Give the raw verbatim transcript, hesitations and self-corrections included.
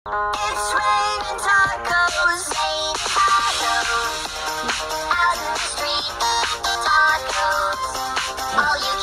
It's raining tacos, made tacos. Out in the street, tacos. All you